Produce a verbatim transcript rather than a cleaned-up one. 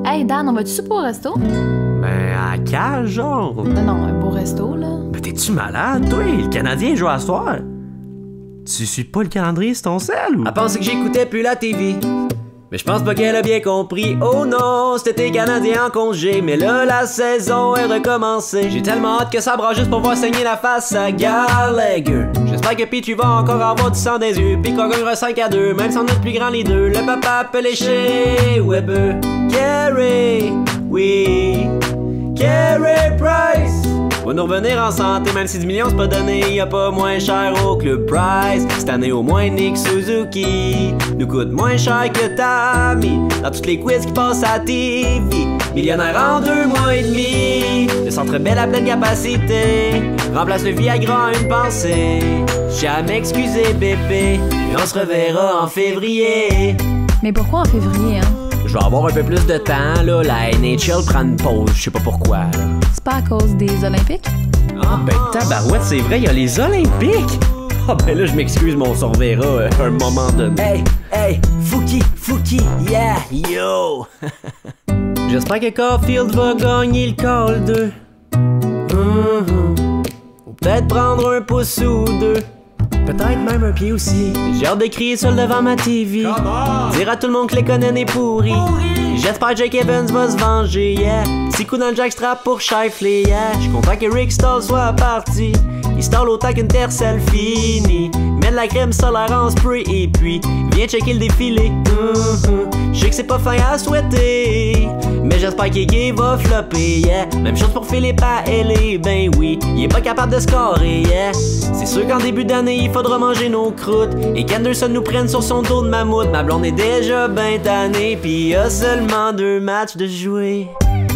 Hey Dan, on va-tu souper au resto? Ben, à cage, genre. Non, non, un beau resto, là. Ben, t'es-tu malade, toi? Le Canadien joue à soir. Tu suis pas le calendrier sur ton sel, ou? Elle pensait que j'écoutais plus la T V. Mais je pense pas qu'elle a bien compris. Oh non, c'était Canadien en congé. Mais là, la saison est recommencée. J'ai tellement hâte que ça brasse juste pour voir saigner la face à Gallagher. J'espère que Petrie va encore avoir du sang des yeux. Puis qu'on gagnera cinq à deux, même si on est plus grand les deux. Le papa peut lécher Weber. Carey, oui, Carey Price va nous revenir en santé, même si dix millions c'est pas donné. Y'a pas moins cher au Club Price. Cette année au moins Nick Suzuki nous coûte moins cher que Tammy dans toutes les quiz qui passent à T V. Millionnaire en deux mois et demi. Le centre belle à pleine capacité remplace le Viagra en une pensée. Jamais excusé bébé, et on se reverra en février. Mais pourquoi en février, hein? Je vais avoir un peu plus de temps, là. La N H L prend une pause, je sais pas pourquoi, là. C'est pas à cause des Olympiques? Ah, ben tabarouette, c'est vrai, il y a les Olympiques! Ah, ben là, je m'excuse, mais on s'en reverra euh, un moment donné. Hey, hey, Fouki, Fouki, yeah, yo! J'espère que Caulfield va gagner le call deux. Mm-hmm. Ou peut-être prendre un pouce ou deux. Peut-être même un pied aussi. J'ai hâte de crier seul devant ma T V. Dire à tout le monde que les Conan est pourri. J'espère que Jake Evans va se venger, yeah. Petit coup dans le jackstrap pour Shifley, yeah. J'suis content que Rick Stall soit parti. Il stall autant qu'une terre finie. Mets de la crème solaire en spray et puis viens checker le défilé. Mm-hmm. J'sais que c'est pas fin à souhaiter, mais j'espère qu'Iggy va flopper, yeah. Même chose pour Philippe à L A, ben oui. Il est pas capable de scorer, yeah. C'est sûr qu'en début d'année, il faudra manger nos croûtes et qu'Anderson nous prenne sur son dos de mammouth. Ma blonde est déjà ben tannée, pis y a seulement deux matchs de jouer.